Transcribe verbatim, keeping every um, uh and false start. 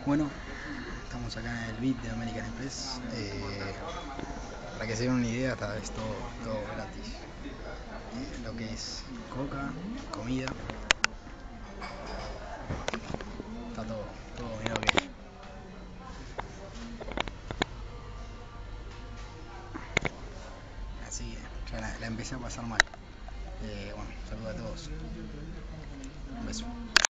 Bueno, estamos acá en el beat de American Express. Eh, para que se den una idea, está es todo, todo gratis. Eh, lo que es coca, comida, está todo, todo bien lo que es. Así que ya la, la empecé a pasar mal. Eh, bueno, saludos a todos. Un beso.